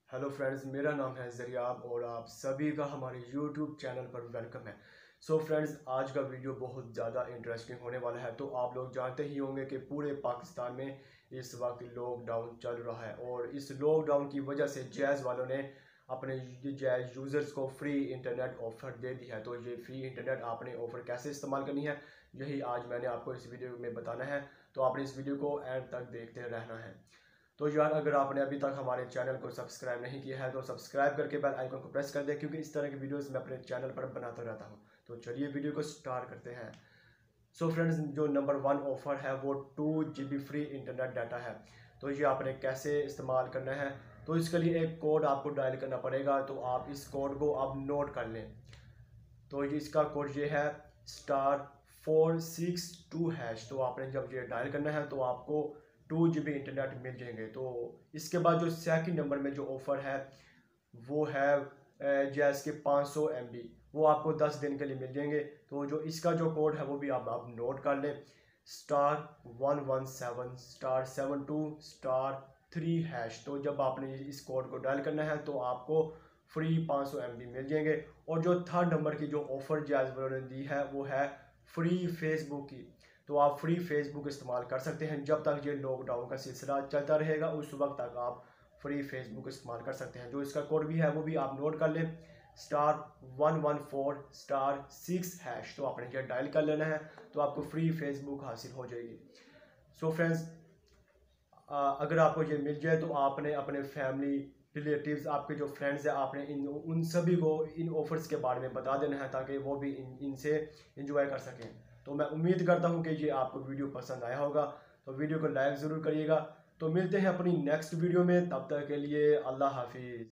Hello friends, मेरा नाम है ज़रियाब और आप सभी का हमारे यूट्यूब चैनल पर वेलकम है। सो फ्रेंड्स, आज का वीडियो बहुत ज़्यादा इंटरेस्टिंग होने वाला है। तो आप लोग जानते ही होंगे कि पूरे पाकिस्तान में इस वक्त लॉकडाउन चल रहा है और इस लॉकडाउन की वजह से जैज़ वालों ने अपने जैज़ यूज़र्स को फ्री इंटरनेट ऑफ़र दे दिया है। तो ये फ्री इंटरनेट आपने ऑफ़र कैसे इस्तेमाल करनी है, यही आज मैंने आपको इस वीडियो में बताना है। तो आपने इस वीडियो को एंड तक देखते रहना है। तो यार, अगर आपने अभी तक हमारे चैनल को सब्सक्राइब नहीं किया है तो सब्सक्राइब करके बेल आइकन को प्रेस कर दें, क्योंकि इस तरह की वीडियोस मैं अपने चैनल पर बनाता रहता हूं। तो चलिए वीडियो को स्टार्ट करते हैं। सो फ्रेंड्स, जो नंबर 1 ऑफ़र है वो 2 GB फ्री इंटरनेट डाटा है। तो ये आपने कैसे इस्तेमाल करना है, तो इसके लिए एक कोड आपको डायल करना पड़ेगा। तो आप इस कोड को अब नोट कर लें। तो ये इसका कोड ये है *462#। तो आपने जब ये डायल करना है तो आपको 2 GB इंटरनेट मिल जाएंगे। तो इसके बाद जो सेकंड नंबर में जो ऑफ़र है वो है जैस के 500 MB, वो आपको 10 दिन के लिए मिल जाएंगे। तो जो इसका जो कोड है वो भी आप नोट कर लें, *117*72*3#। तो जब आपने इस कोड को डायल करना है तो आपको फ्री 500 MB मिल जाएंगे। और जो थर्ड नंबर की जो ऑफ़र जैज़ वालों ने दी है वो है फ्री फेसबुक की। तो आप फ्री फेसबुक इस्तेमाल कर सकते हैं जब तक ये लॉकडाउन का सिलसिला चलता रहेगा, उस वक्त तक आप फ्री फेसबुक इस्तेमाल कर सकते हैं। जो इसका कोड भी है वो भी आप नोट कर लें, *114*6#। तो आपने ये डायल कर लेना है तो आपको फ्री फेसबुक हासिल हो जाएगी। सो फ्रेंड्स, अगर आपको ये मिल जाए तो आपने अपने फैमिली रिलेटिव्स, आपके जो फ्रेंड्स हैं, आपने उन सभी को इन ऑफ़र्स के बारे में बता देना है ताकि वो भी इनसे इंजॉय कर सकें। तो मैं उम्मीद करता हूँ कि ये आपको वीडियो पसंद आया होगा। तो वीडियो को लाइक ज़रूर करिएगा। तो मिलते हैं अपनी नेक्स्ट वीडियो में, तब तक के लिए अल्लाह हाफिज़।